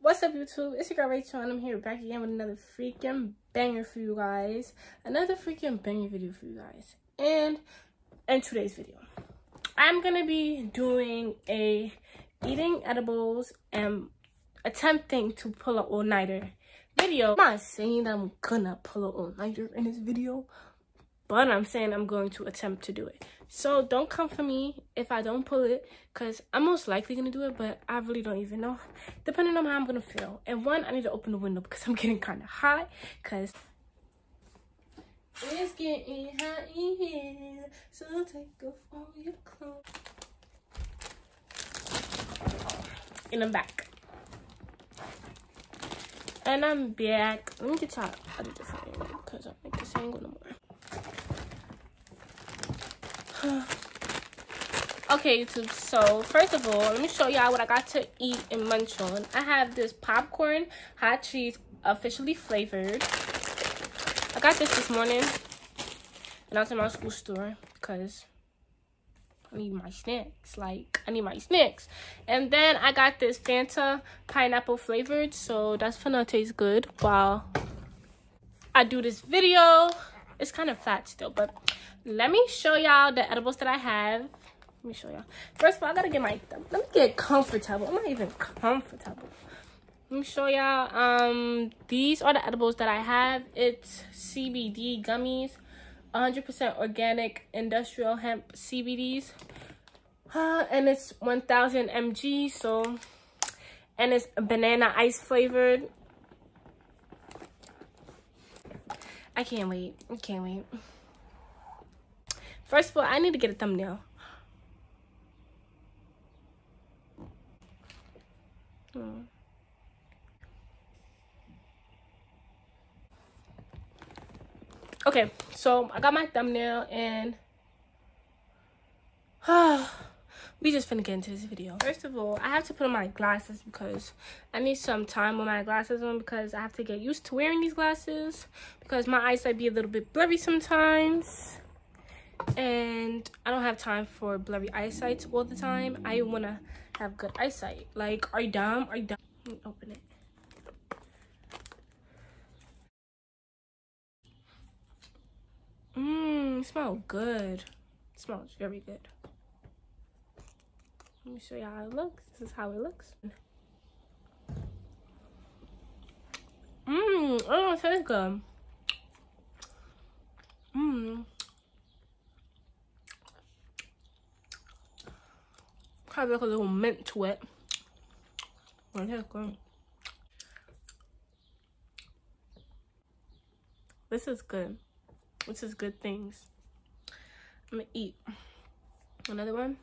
What's up, YouTube? It's your girl Rachel, and I'm here back again with another freaking banger for you guys. Another freaking banger video for you guys. And in today's video, I'm gonna be doing a eating edibles and attempting to pull an all-nighter video. I'm not saying that I'm gonna pull an all-nighter in this video, but I'm saying I'm going to attempt to do it. So don't come for me if I don't pull it, because I'm most likely going to do it, but I really don't even know, depending on how I'm going to feel. And one, I need to open the window because I'm getting kind of hot, because it's getting hot in here, so take off all your clothes. And I'm back. And I'm back. Let me get y'all a different angle, because I like this angle no more. Okay, YouTube, so first of all, let me show y'all what I got to eat and munch on. I have this popcorn hot cheese, officially flavored. I got this morning and I was in my school store because I need my snacks. I need my snacks. And then I got this Fanta pineapple flavored, so that's gonna taste good while I do this video. It's kind of fat still, but let me show y'all the edibles that I have. Let me show y'all. First of all, I gotta get let me get comfortable. I'm not even comfortable. Let me show y'all. These are the edibles that I have. It's CBD gummies, 100% organic industrial hemp CBDs, and it's 1000 mg. So, and it's banana ice flavored. I can't wait. I can't wait. First of all, I need to get a thumbnail. Okay, so I got my thumbnail and we just finna get into this video. First of all, I have to put on my glasses because I need some time with my glasses on, because I have to get used to wearing these glasses because my eyesight be a little bit blurry sometimes. And I don't have time for blurry eyesight all the time. I want to have good eyesight. Like, are you dumb? Are you dumb? Let me open it. It smells good. It smells very good. Let me show you how it looks. This is how it looks. Oh, it tastes good. Has like a little mint to it. Oh, it tastes good. This is good. This is good things. I'm gonna eat another one.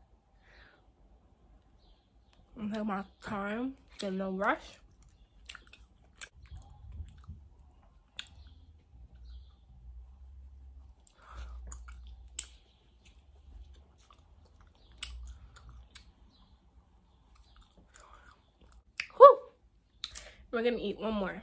I'm taking my time, get no rush. Whew! We're gonna eat one more.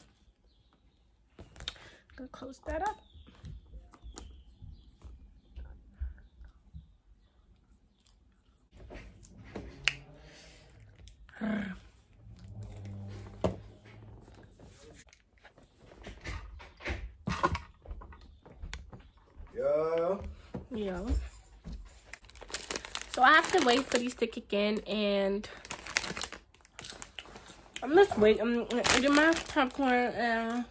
I'm gonna close that up. Yo. So I have to wait for these to kick in, and I'm just waiting. I'm eating my popcorn, and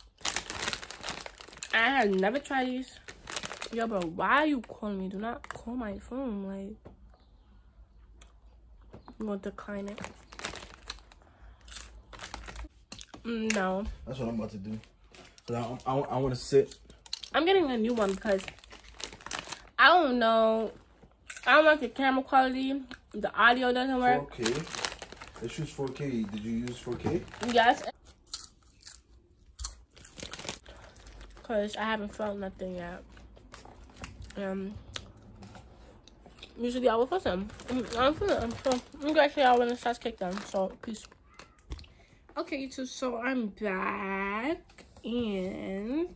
I have never tried these. Yo, bro, why are you calling me? Do not call my phone. Like, I'm gonna decline it. No. That's what I'm about to do. Cause I want to sit. I'm getting a new one because I don't know. I don't like the camera quality. The audio doesn't work. 4K. Let's use 4K. Did you use 4K? Yes. Because I haven't felt nothing yet. Usually I will feel some. I'm feeling them. So I'm gonna show y'all when the shots kick them. So peace. Okay, YouTube, so I'm back, and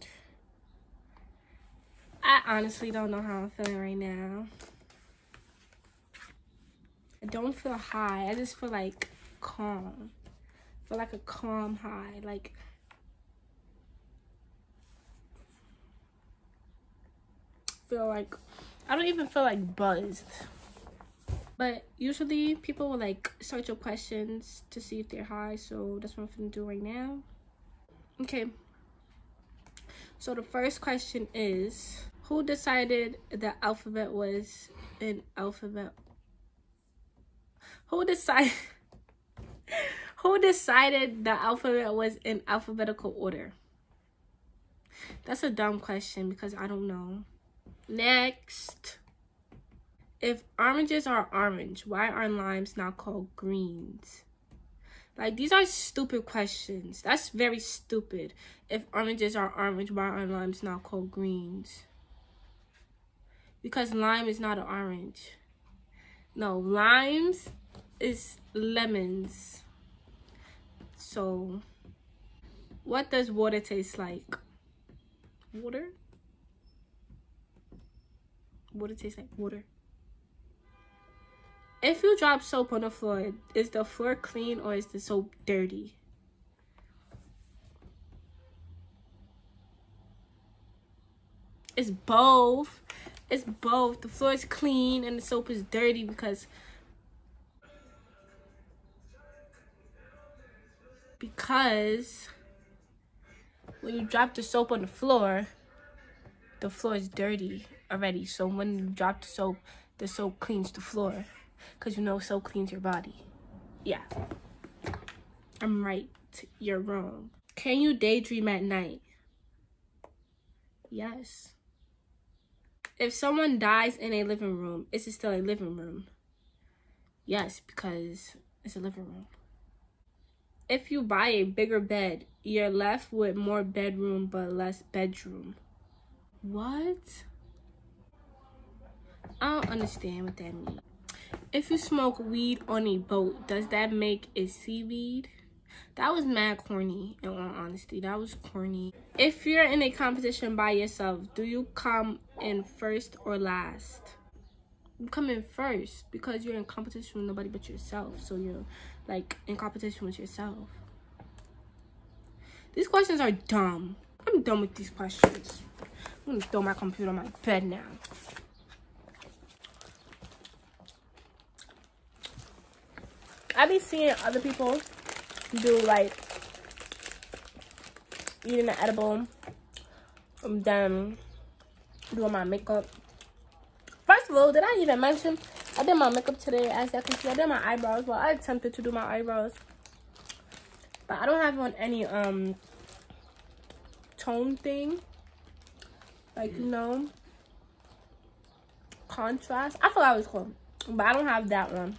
I honestly don't know how I'm feeling right now. I don't feel high. I just feel like calm. feel like a calm high. Like, feel like, I don't even feel like buzzed. But usually people will like search your questions to see if they're high, so that's what I'm gonna do right now. Okay, so the first question is, who decided the alphabet was in alphabet? Who decided the alphabet was in alphabetical order? That's a dumb question because I don't know. Next. If oranges are orange, why are limes not called greens? Like, these are stupid questions. That's very stupid. If oranges are orange, why are limes not called greens? Because lime is not an orange. No, limes is lemons. So, what does water taste like? Water? Water tastes like water. If you drop soap on the floor, is the floor clean or is the soap dirty? It's both. It's both. The floor is clean and the soap is dirty because when you drop the soap on the floor is dirty already. So when you drop the soap cleans the floor. Because you know soap cleans your body. Yeah. I'm right. You're wrong. Can you daydream at night? Yes. If someone dies in a living room, is it still a living room? Yes, because it's a living room. If you buy a bigger bed, you're left with more bedroom but less bedroom. What? I don't understand what that means. If you smoke weed on a boat, does that make it seaweed? That was mad corny, in all honesty. That was corny. If you're in a competition by yourself, do you come in first or last? You come in first because you're in competition with nobody but yourself. So you're like in competition with yourself. These questions are dumb. I'm done with these questions. I'm gonna throw my computer on my bed now. I be seeing other people do like eating an edible, then doing my makeup. First of all, did I even mention I did my makeup today? As you can see, I did my eyebrows. Well, I attempted to do my eyebrows, but I don't have on any tone thing, like, you know, contrast. I forgot what it's called, but I don't have that one.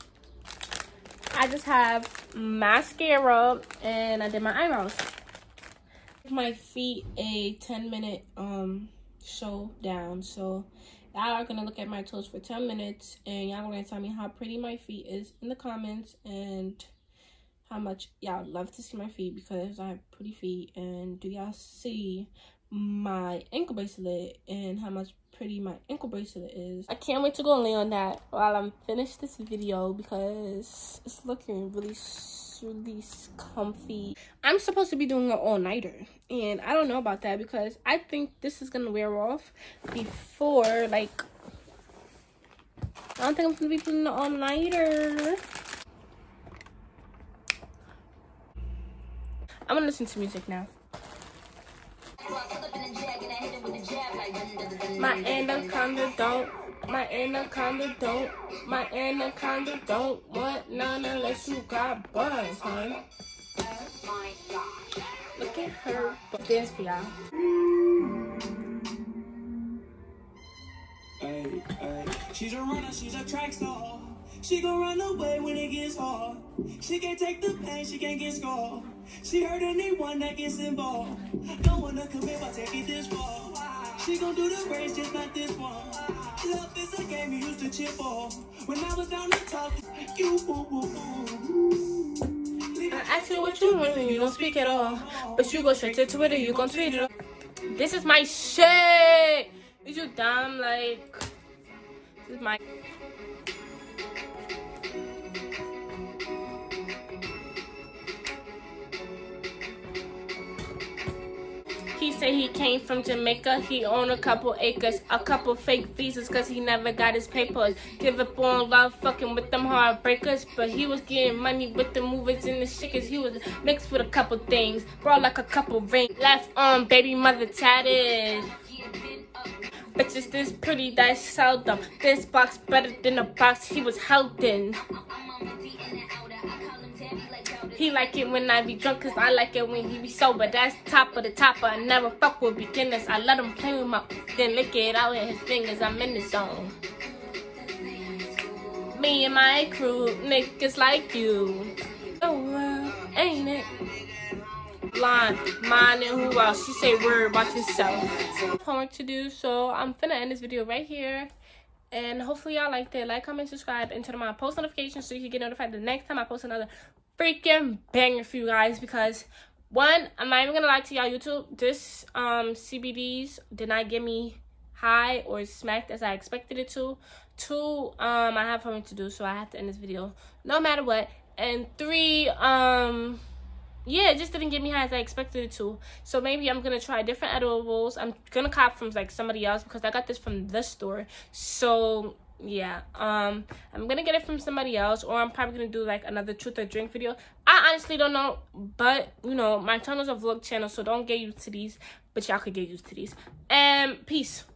I just have mascara and I did my eyebrows. My feet a 10-minute showdown. So y'all are gonna look at my toes for 10 minutes and y'all gonna tell me how pretty my feet is in the comments and how much y'all love to see my feet because I have pretty feet. And do y'all see my ankle bracelet and how much pretty my ankle bracelet is? I can't wait to go lay on that while I'm finished this video because it's looking really comfy. I'm supposed to be doing an all-nighter and I don't know about that because I think this is gonna wear off before, like, I don't think I'm gonna be doing an all-nighter. I'm gonna listen to music now. My anaconda don't want none unless you got buzz, hun. Look at her. Dance for y'all. Hey, hey. She's a runner, she's a track star. She gon' run away when it gets hard. She can't take the pain, she can't get scarred. She hurt anyone that gets involved. Don't wanna commit, but take it this far. She gon' do the race, just not this one. Love is a game you used to chip off. When I was down to talk, you I ask you what you want and you don't speak at all. But you go straight to Twitter, you gon' tweet it. This is my shit. Is you dumb? Like, this is my... He said he came from Jamaica. He owned a couple acres, a couple fake visas, cause he never got his papers. Give up on love, fucking with them heartbreakers. But he was getting money with the movers and the shakers. He was mixed with a couple things, brought like a couple rings. Left on baby mother tatted. Bitches this pretty, that's seldom. This box better than the box he was held in. He like it when I be drunk, cause I like it when he be sober. That's top of the topper. I never fuck with beginners. I let him play with my then lick it out in his fingers. I'm in the zone. Me and my crew, niggas like you. Oh, ain't it? Line, mine and who else? She say word, watch yourself. Homework to do, so I'm finna end this video right here. And hopefully y'all liked it. Like, comment, subscribe, and turn on my post notifications so you can get notified the next time I post another freaking banger for you guys. Because one, I'm not even gonna lie to y'all, YouTube, this CBDs did not get me high or smacked as I expected it to. Two, I have homework to do, so I have to end this video no matter what. And three, yeah, it just didn't get me high as I expected it to. So maybe I'm gonna try different edibles. I'm gonna cop from like somebody else because I got this from the store. So yeah, I'm gonna get it from somebody else, or I'm probably gonna do like another truth or drink video. I honestly don't know, but you know, my channel's a vlog channel, so don't get used to these, but y'all could get used to these. And peace.